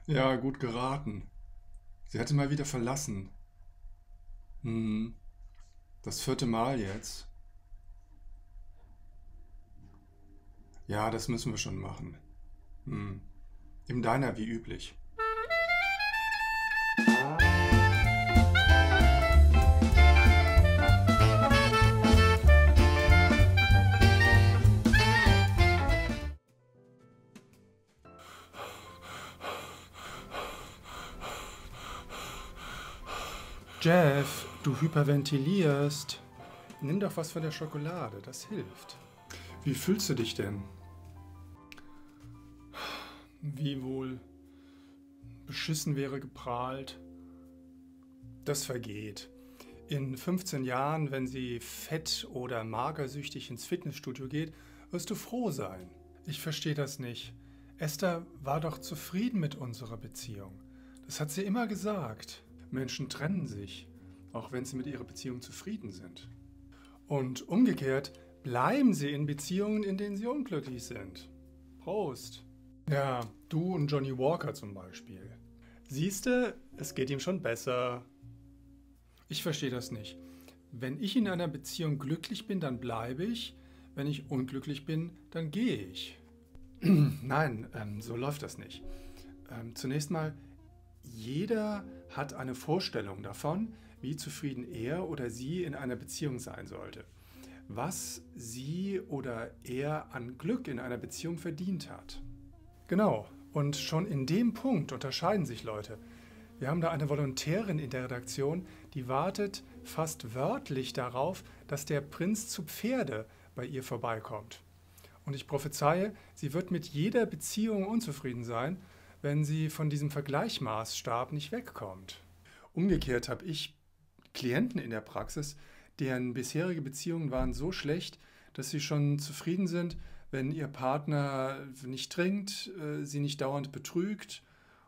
Ja, gut geraten. Sie hat ihn mal wieder verlassen. Hm, das vierte Mal jetzt. Ja, das müssen wir schon machen. Hm, im Diner wie üblich. Jeff, du hyperventilierst. Nimm doch was von der Schokolade, das hilft. Wie fühlst du dich denn? Wie wohl? Beschissen wäre geprahlt. Das vergeht. In 15 Jahren, wenn sie fett- oder magersüchtig ins Fitnessstudio geht, wirst du froh sein. Ich verstehe das nicht. Esther war doch zufrieden mit unserer Beziehung. Das hat sie immer gesagt. Menschen trennen sich, auch wenn sie mit ihrer Beziehung zufrieden sind. Und umgekehrt bleiben sie in Beziehungen, in denen sie unglücklich sind. Prost. Ja, du und Johnny Walker zum Beispiel. Siehste, es geht ihm schon besser. Ich verstehe das nicht. Wenn ich in einer Beziehung glücklich bin, dann bleibe ich. Wenn ich unglücklich bin, dann gehe ich. Nein, so läuft das nicht. Zunächst mal, jeder hat eine Vorstellung davon, wie zufrieden er oder sie in einer Beziehung sein sollte. Was sie oder er an Glück in einer Beziehung verdient hat. Genau, und schon in dem Punkt unterscheiden sich Leute. Wir haben da eine Volontärin in der Redaktion, die wartet fast wörtlich darauf, dass der Prinz zu Pferde bei ihr vorbeikommt. Und ich prophezeie, sie wird mit jeder Beziehung unzufrieden sein, wenn sie von diesem Vergleichmaßstab nicht wegkommt. Umgekehrt habe ich Klienten in der Praxis, deren bisherige Beziehungen waren so schlecht, dass sie schon zufrieden sind, wenn ihr Partner nicht trinkt, sie nicht dauernd betrügt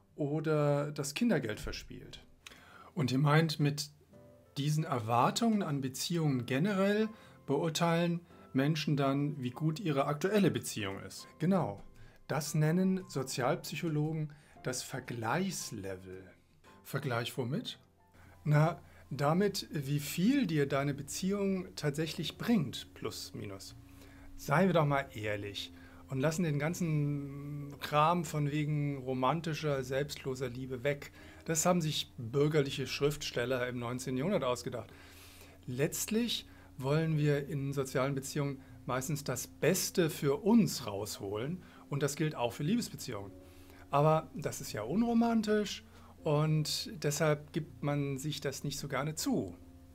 oder das Kindergeld verspielt. Und ihr meint, mit diesen Erwartungen an Beziehungen generell beurteilen Menschen dann, wie gut ihre aktuelle Beziehung ist. Genau. Das nennen Sozialpsychologen das Vergleichslevel. Vergleich womit? Na, damit, wie viel dir deine Beziehung tatsächlich bringt, plus minus. Seien wir doch mal ehrlich und lassen den ganzen Kram von wegen romantischer, selbstloser Liebe weg. Das haben sich bürgerliche Schriftsteller im 19. Jahrhundert ausgedacht. Letztlich wollen wir in sozialen Beziehungen meistens das Beste für uns rausholen und das gilt auch für Liebesbeziehungen. Aber das ist ja unromantisch und deshalb gibt man sich das nicht so gerne zu.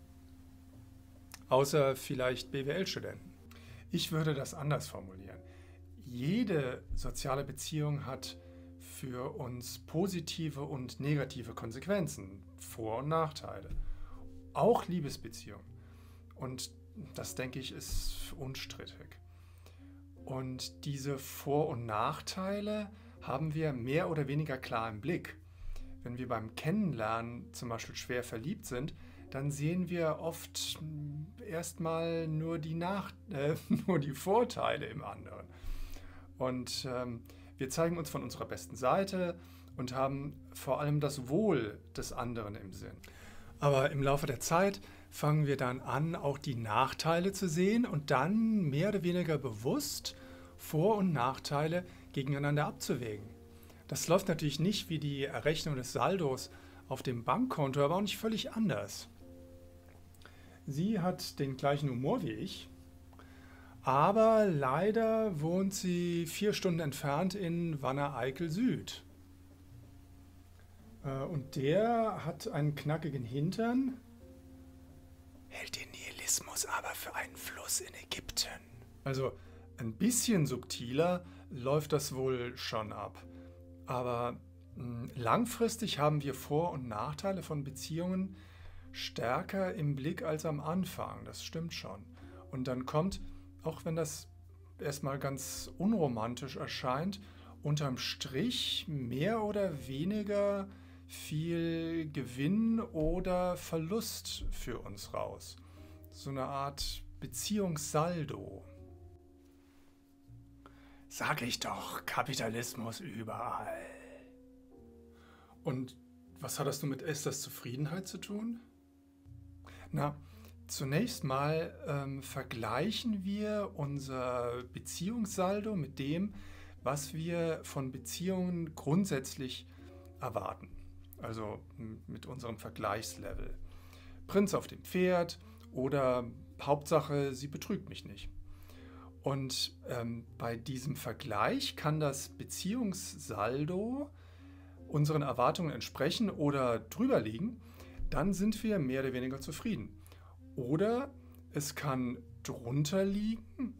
Außer vielleicht BWL-Studenten. Ich würde das anders formulieren. Jede soziale Beziehung hat für uns positive und negative Konsequenzen, Vor- und Nachteile. Auch Liebesbeziehungen. Und das, denke ich, ist unstrittig. Und diese Vor- und Nachteile haben wir mehr oder weniger klar im Blick. Wenn wir beim Kennenlernen zum Beispiel schwer verliebt sind, dann sehen wir oft erstmal nur nur die Vorteile im anderen. Und wir zeigen uns von unserer besten Seite und haben vor allem das Wohl des anderen im Sinn. Aber im Laufe der Zeit fangen wir dann an, auch die Nachteile zu sehen und dann mehr oder weniger bewusst Vor- und Nachteile gegeneinander abzuwägen. Das läuft natürlich nicht wie die Errechnung des Saldos auf dem Bankkonto, aber auch nicht völlig anders. Sie hat den gleichen Humor wie ich, aber leider wohnt sie 4 Stunden entfernt in Wanne-Eickel Süd. Und der hat einen knackigen Hintern, hält den Nihilismus aber für einen Fluss in Ägypten. Also ein bisschen subtiler läuft das wohl schon ab. Aber langfristig haben wir Vor- und Nachteile von Beziehungen stärker im Blick als am Anfang. Das stimmt schon. Und dann kommt, auch wenn das erstmal ganz unromantisch erscheint, unterm Strich mehr oder weniger viel Gewinn oder Verlust für uns raus. So eine Art Beziehungssaldo. Sag ich doch, Kapitalismus überall. Und was hat das nun mit Esthers Zufriedenheit zu tun? Na, zunächst mal vergleichen wir unser Beziehungssaldo mit dem, was wir von Beziehungen grundsätzlich erwarten. Also mit unserem Vergleichslevel. Prinz auf dem Pferd oder Hauptsache, sie betrügt mich nicht. Und bei diesem Vergleich kann das Beziehungssaldo unseren Erwartungen entsprechen oder drüber liegen, dann sind wir mehr oder weniger zufrieden. Oder es kann drunter liegen,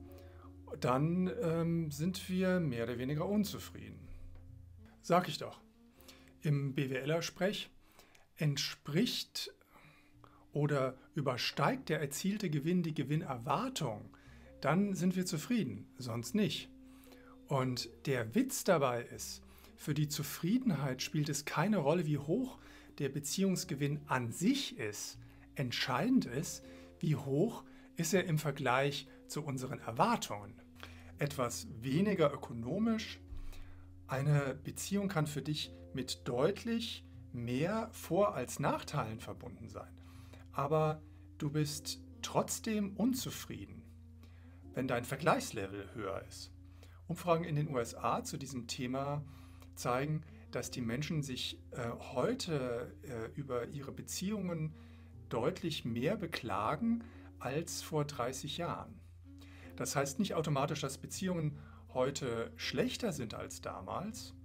dann sind wir mehr oder weniger unzufrieden. Sag ich doch. Im BWLer-Sprech entspricht oder übersteigt der erzielte Gewinn die Gewinnerwartung, dann sind wir zufrieden, sonst nicht. Und der Witz dabei ist, für die Zufriedenheit spielt es keine Rolle, wie hoch der Beziehungsgewinn an sich ist. Entscheidend ist, wie hoch ist er im Vergleich zu unseren Erwartungen. Etwas weniger ökonomisch. Eine Beziehung kann für dich mit deutlich mehr Vor- als Nachteilen verbunden sein. Aber du bist trotzdem unzufrieden, wenn dein Vergleichslevel höher ist. Umfragen in den USA zu diesem Thema zeigen, dass die Menschen sich heute über ihre Beziehungen deutlich mehr beklagen als vor 30 Jahren. Das heißt nicht automatisch, dass Beziehungen heute schlechter sind als damals,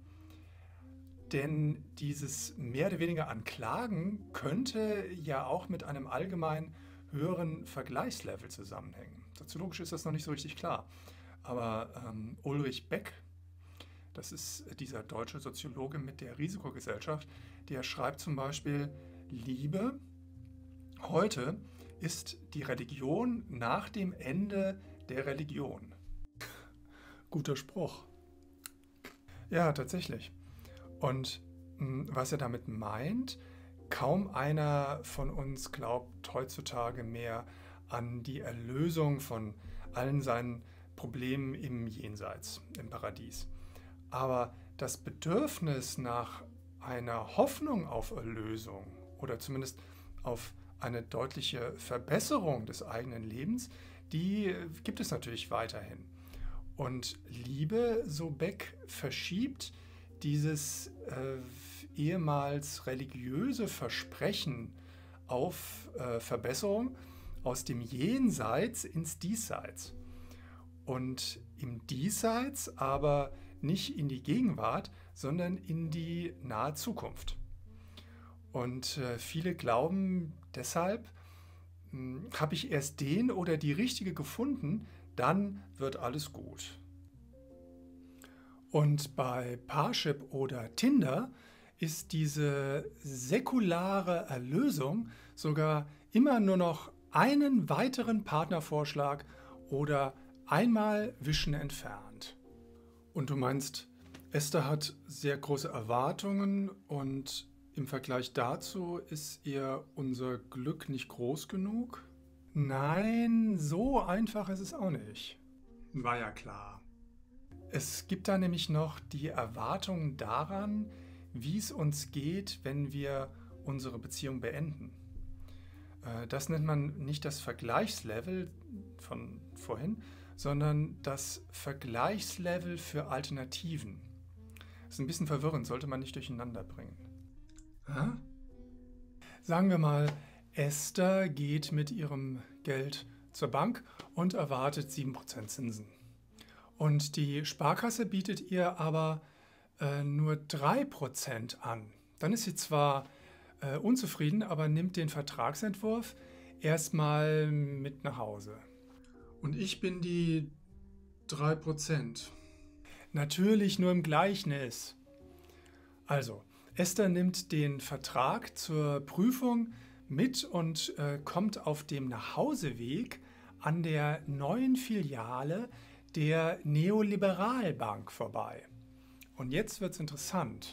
denn dieses mehr oder weniger an Klagen könnte ja auch mit einem allgemein höheren Vergleichslevel zusammenhängen. Soziologisch ist das noch nicht so richtig klar. Aber Ulrich Beck, das ist dieser deutsche Soziologe mit der Risikogesellschaft, der schreibt zum Beispiel, Liebe heute ist die Religion nach dem Ende der Religion. Guter Spruch. Ja, tatsächlich. Und was er damit meint, kaum einer von uns glaubt heutzutage mehr an die Erlösung von allen seinen Problemen im Jenseits, im Paradies. Aber das Bedürfnis nach einer Hoffnung auf Erlösung oder zumindest auf eine deutliche Verbesserung des eigenen Lebens, die gibt es natürlich weiterhin. Und Liebe, so Beck, verschiebt dieses ehemals religiöse Versprechen auf Verbesserung aus dem Jenseits ins Diesseits. Und im Diesseits aber nicht in die Gegenwart, sondern in die nahe Zukunft. Und viele glauben deshalb, habe ich erst den oder die Richtige gefunden, dann wird alles gut. Und bei Parship oder Tinder ist diese säkulare Erlösung sogar immer nur noch einen weiteren Partnervorschlag oder einmal Wischen entfernt. Und du meinst, Esther hat sehr große Erwartungen und im Vergleich dazu ist ihr unser Glück nicht groß genug? Nein, so einfach ist es auch nicht. War ja klar. Es gibt da nämlich noch die Erwartung daran, wie es uns geht, wenn wir unsere Beziehung beenden. Das nennt man nicht das Vergleichslevel von vorhin, sondern das Vergleichslevel für Alternativen. Das ist ein bisschen verwirrend, sollte man nicht durcheinander bringen. Sagen wir mal, Esther geht mit ihrem Geld zur Bank und erwartet 7% Zinsen. Und die Sparkasse bietet ihr aber nur 3% an. Dann ist sie zwar unzufrieden, aber nimmt den Vertragsentwurf erstmal mit nach Hause. Und ich bin die 3%. Natürlich nur im Gleichnis. Also, Esther nimmt den Vertrag zur Prüfung mit und kommt auf dem Nachhauseweg an der neuen Filiale der Neoliberalbank vorbei. Und jetzt wird's interessant.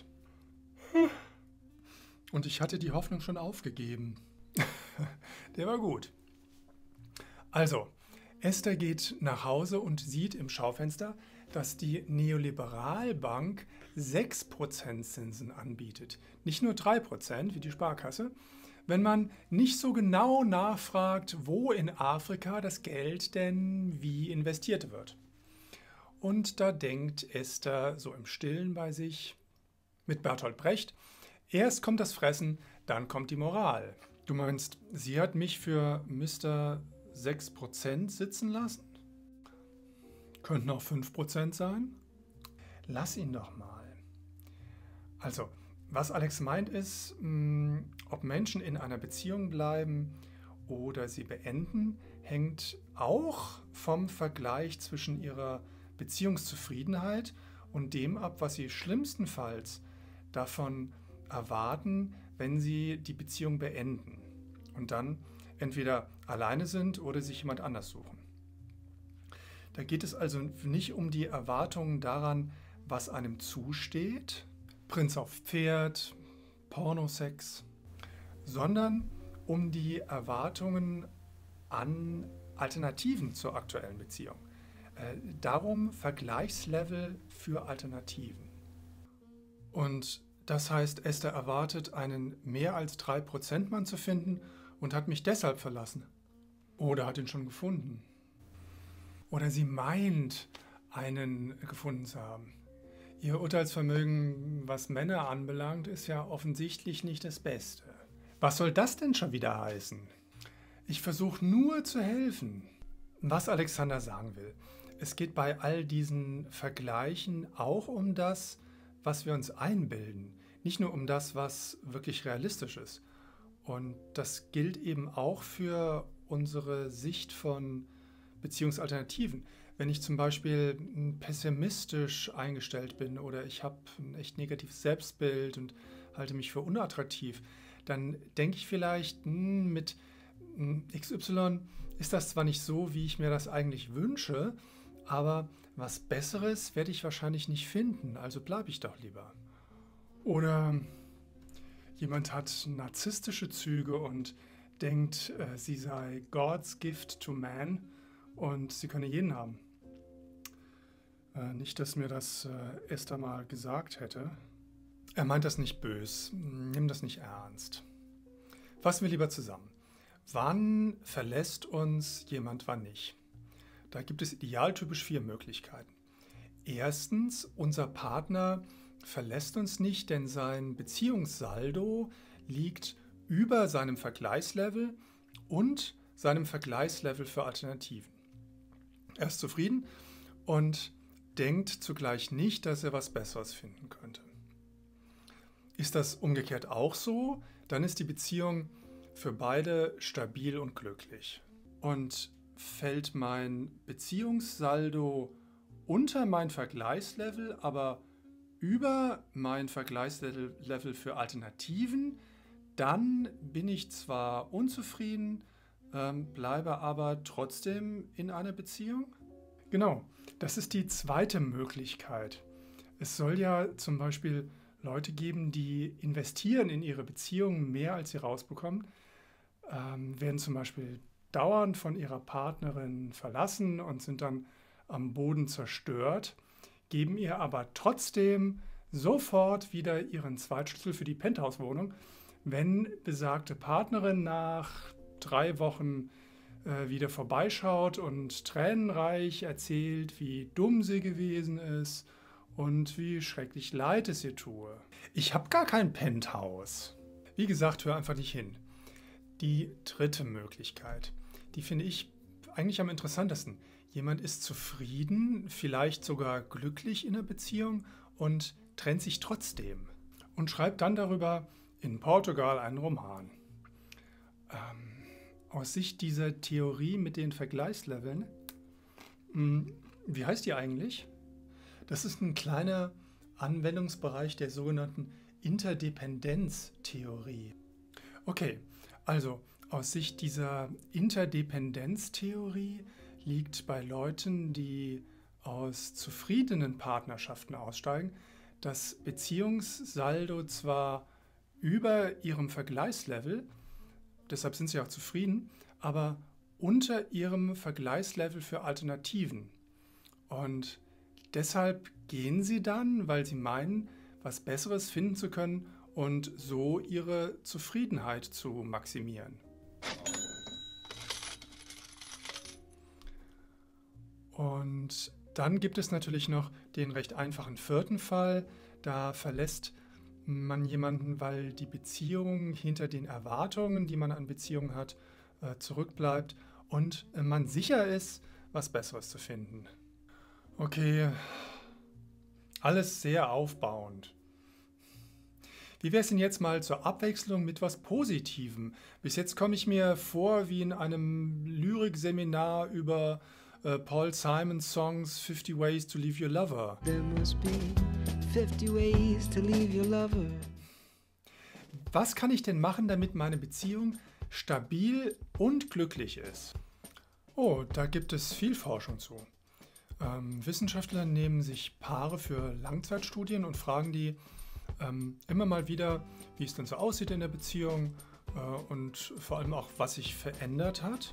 Und ich hatte die Hoffnung schon aufgegeben. Der war gut. Also, Esther geht nach Hause und sieht im Schaufenster, dass die Neoliberalbank 6% Zinsen anbietet, nicht nur 3% wie die Sparkasse, wenn man nicht so genau nachfragt, wo in Afrika das Geld denn wie investiert wird. Und da denkt Esther so im Stillen bei sich mit Bertolt Brecht, erst kommt das Fressen, dann kommt die Moral. Du meinst, sie hat mich für Mr. 6% sitzen lassen? Könnten auch 5% sein? Lass ihn doch mal. Also, was Alex meint ist, ob Menschen in einer Beziehung bleiben oder sie beenden, hängt auch vom Vergleich zwischen ihrer Beziehungszufriedenheit und dem ab, was sie schlimmstenfalls davon erwarten, wenn sie die Beziehung beenden und dann entweder alleine sind oder sich jemand anders suchen. Da geht es also nicht um die Erwartungen daran, was einem zusteht, Prinz auf Pferd, Pornosex, sondern um die Erwartungen an Alternativen zur aktuellen Beziehung. Darum Vergleichslevel für Alternativen. Und das heißt, Esther erwartet, einen mehr als 3% Mann zu finden und hat mich deshalb verlassen. Oder hat ihn schon gefunden. Oder sie meint, einen gefunden zu haben. Ihr Urteilsvermögen, was Männer anbelangt, ist ja offensichtlich nicht das Beste. Was soll das denn schon wieder heißen? Ich versuche nur zu helfen. Was Alexander sagen will, es geht bei all diesen Vergleichen auch um das, was wir uns einbilden, nicht nur um das, was wirklich realistisch ist. Und das gilt eben auch für unsere Sicht von Beziehungsalternativen. Wenn ich zum Beispiel pessimistisch eingestellt bin oder ich habe ein echt negatives Selbstbild und halte mich für unattraktiv, dann denke ich vielleicht, mit XY ist das zwar nicht so, wie ich mir das eigentlich wünsche, aber was Besseres werde ich wahrscheinlich nicht finden, also bleibe ich doch lieber. Oder jemand hat narzisstische Züge und denkt, sie sei God's gift to man und sie könne jeden haben. Nicht, dass mir das Esther mal gesagt hätte. Er meint das nicht bös, nimm das nicht ernst. Fassen wir lieber zusammen. Wann verlässt uns jemand, wann nicht? Da gibt es idealtypisch 4 Möglichkeiten. Erstens, unser Partner verlässt uns nicht, denn sein Beziehungssaldo liegt über seinem Vergleichslevel und seinem Vergleichslevel für Alternativen. Er ist zufrieden und denkt zugleich nicht, dass er was Besseres finden könnte. Ist das umgekehrt auch so, dann ist die Beziehung für beide stabil und glücklich. Und fällt mein Beziehungssaldo unter mein Vergleichslevel, aber über mein Vergleichslevel für Alternativen, dann bin ich zwar unzufrieden, bleibe aber trotzdem in einer Beziehung? Genau, das ist die zweite Möglichkeit. Es soll ja zum Beispiel Leute geben, die investieren in ihre Beziehung mehr, als sie rausbekommen, werden zum Beispiel dauernd von ihrer Partnerin verlassen und sind dann am Boden zerstört, geben ihr aber trotzdem sofort wieder ihren Zweitschlüssel für die Penthouse-Wohnung, wenn besagte Partnerin nach 3 Wochen wieder vorbeischaut und tränenreich erzählt, wie dumm sie gewesen ist und wie schrecklich leid es ihr tue. Ich habe gar kein Penthouse. Wie gesagt, hör einfach nicht hin. Die dritte Möglichkeit, die finde ich eigentlich am interessantesten. Jemand ist zufrieden, vielleicht sogar glücklich in der Beziehung und trennt sich trotzdem und schreibt dann darüber in Portugal einen Roman. Aus Sicht dieser Theorie mit den Vergleichsleveln, wie heißt die eigentlich? Das ist ein kleiner Anwendungsbereich der sogenannten Interdependenztheorie. Okay, also aus Sicht dieser Interdependenztheorie liegt bei Leuten, die aus zufriedenen Partnerschaften aussteigen, das Beziehungssaldo zwar über ihrem Vergleichslevel, deshalb sind sie auch zufrieden, aber unter ihrem Vergleichslevel für Alternativen. Und deshalb gehen sie dann, weil sie meinen, was Besseres finden zu können und so ihre Zufriedenheit zu maximieren. Und dann gibt es natürlich noch den recht einfachen vierten Fall. Da verlässt man jemanden, weil die Beziehung hinter den Erwartungen, die man an Beziehungen hat, zurückbleibt und man sicher ist, was Besseres zu finden. Okay, alles sehr aufbauend. Wie wäre es denn jetzt mal zur Abwechslung mit was Positivem? Bis jetzt komme ich mir vor wie in einem Lyrikseminar über Paul Simons Songs 50 Ways to Leave Your Lover. There must be 50 ways to leave your lover. Was kann ich denn machen, damit meine Beziehung stabil und glücklich ist? Oh, da gibt es viel Forschung zu. Wissenschaftler nehmen sich Paare für Langzeitstudien und fragen die immer mal wieder, wie es denn so aussieht in der Beziehung und vor allem auch, was sich verändert hat.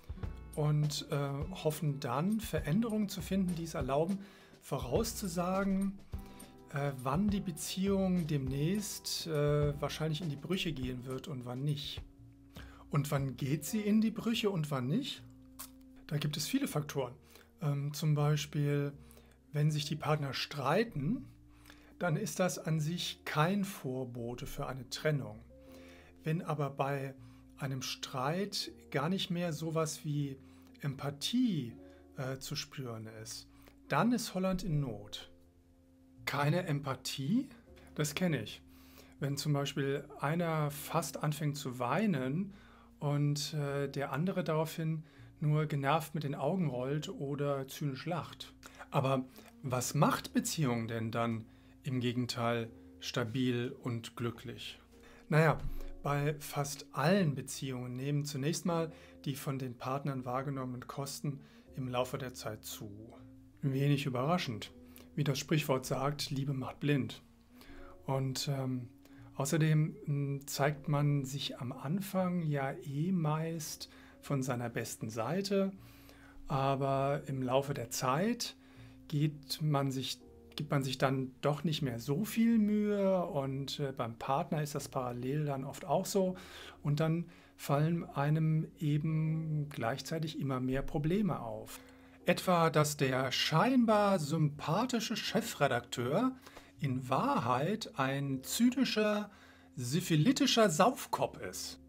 Und hoffen dann, Veränderungen zu finden, die es erlauben, vorauszusagen, wann die Beziehung demnächst wahrscheinlich in die Brüche gehen wird und wann nicht. Und wann geht sie in die Brüche und wann nicht? Da gibt es viele Faktoren. Zum Beispiel, wenn sich die Partner streiten, dann ist das an sich kein Vorbote für eine Trennung. Wenn aber bei einem Streit gar nicht mehr sowas wie Empathie zu spüren ist, dann ist Holland in Not. Keine Empathie? Das kenne ich. Wenn zum Beispiel einer fast anfängt zu weinen und der andere daraufhin nur genervt mit den Augen rollt oder zynisch lacht. Aber was macht Beziehungen denn dann im Gegenteil stabil und glücklich? Naja, bei fast allen Beziehungen nehmen zunächst mal die von den Partnern wahrgenommenen Kosten im Laufe der Zeit zu. Wenig überraschend. Wie das Sprichwort sagt, Liebe macht blind. Und außerdem zeigt man sich am Anfang ja meist von seiner besten Seite, aber im Laufe der Zeit gibt man sich dann doch nicht mehr so viel Mühe und beim Partner ist das parallel dann oft auch so und dann fallen einem eben gleichzeitig immer mehr Probleme auf. Etwa, dass der scheinbar sympathische Chefredakteur in Wahrheit ein zynischer, syphilitischer Saufkopf ist.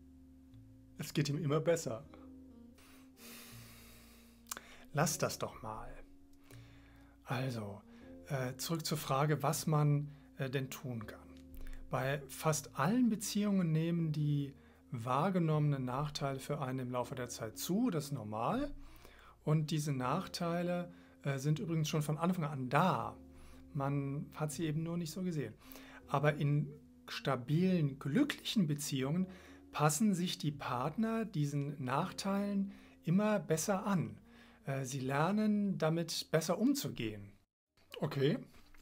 Es geht ihm immer besser. Lass das doch mal. Also, zurück zur Frage, was man denn tun kann. Bei fast allen Beziehungen nehmen die wahrgenommenen Nachteile für einen im Laufe der Zeit zu, das ist normal. Und diese Nachteile sind übrigens schon von Anfang an da. Man hat sie eben nur nicht so gesehen. Aber in stabilen, glücklichen Beziehungen passen sich die Partner diesen Nachteilen immer besser an. Sie lernen damit besser umzugehen. Okay.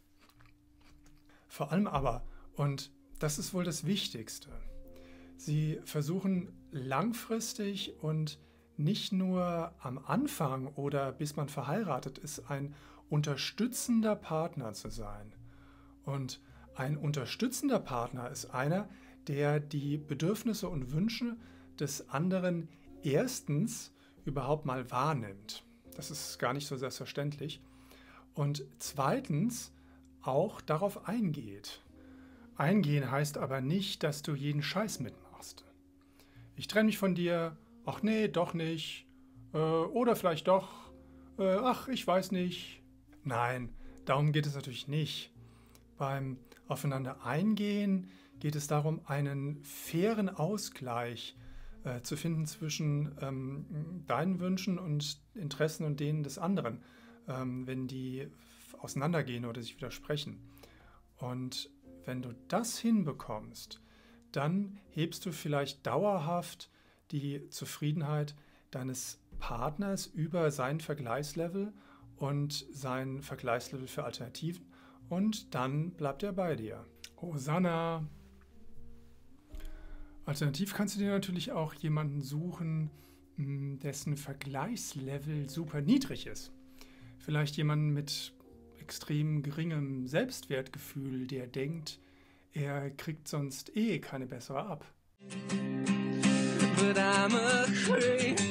Vor allem aber, und das ist wohl das Wichtigste, sie versuchen langfristig und nicht nur am Anfang oder bis man verheiratet ist, ein unterstützender Partner zu sein. Und ein unterstützender Partner ist einer, der die Bedürfnisse und Wünsche des anderen erstens überhaupt mal wahrnimmt. Das ist gar nicht so selbstverständlich. Und zweitens auch darauf eingeht. Eingehen heißt aber nicht, dass du jeden Scheiß mitmachst. Ich trenne mich von dir, ach nee, doch nicht, oder vielleicht doch, ach, ich weiß nicht. Nein, darum geht es natürlich nicht. Beim Aufeinander eingehen geht es darum, einen fairen Ausgleich zu finden zwischen deinen Wünschen und Interessen und denen des anderen, wenn die auseinandergehen oder sich widersprechen. Und wenn du das hinbekommst, dann hebst du vielleicht dauerhaft die Zufriedenheit deines Partners über sein Vergleichslevel und sein Vergleichslevel für Alternativen und dann bleibt er bei dir. Hosanna! Alternativ kannst du dir natürlich auch jemanden suchen, dessen Vergleichslevel super niedrig ist. Vielleicht jemanden mit extrem geringem Selbstwertgefühl, der denkt, er kriegt sonst keine bessere ab. But I'm afraid.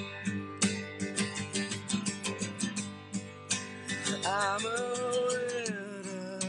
I'm a widow.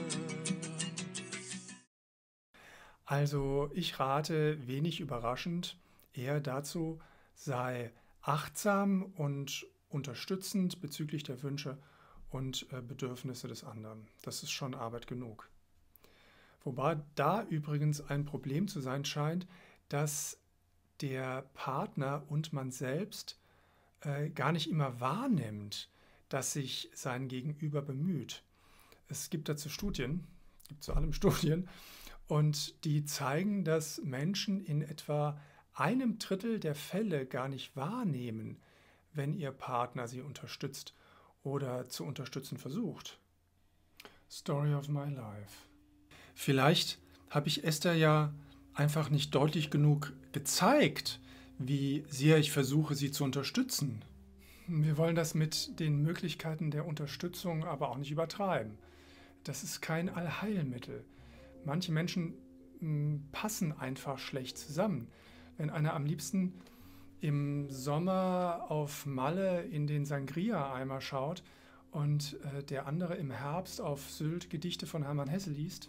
Also ich rate, wenig überraschend, eher dazu, sei achtsam und unterstützend bezüglich der Wünsche und Bedürfnisse des anderen. Das ist schon Arbeit genug. Wobei da übrigens ein Problem zu sein scheint, dass der Partner und man selbst gar nicht immer wahrnimmt, dass sich sein Gegenüber bemüht. Es gibt dazu Studien, gibt zu allem Studien, und die zeigen, dass Menschen in etwa 1/3 der Fälle gar nicht wahrnehmen, wenn ihr Partner sie unterstützt oder zu unterstützen versucht. Story of my life. Vielleicht habe ich Esther ja einfach nicht deutlich genug gezeigt, wie sehr ich versuche, sie zu unterstützen. Wir wollen das mit den Möglichkeiten der Unterstützung aber auch nicht übertreiben. Das ist kein Allheilmittel. Manche Menschen passen einfach schlecht zusammen. Wenn einer am liebsten im Sommer auf Malle in den Sangria-Eimer schaut und der andere im Herbst auf Sylt Gedichte von Hermann Hesse liest.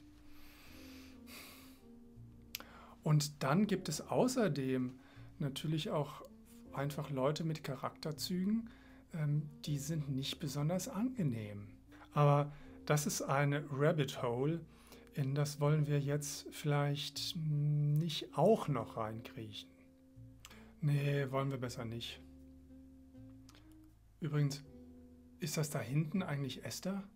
Und dann gibt es außerdem natürlich auch einfach Leute mit Charakterzügen, die sind nicht besonders angenehm. Aber das ist eine Rabbit Hole, in das wollen wir jetzt vielleicht nicht auch noch reinkriechen. Nee, wollen wir besser nicht. Übrigens, ist das da hinten eigentlich Esther?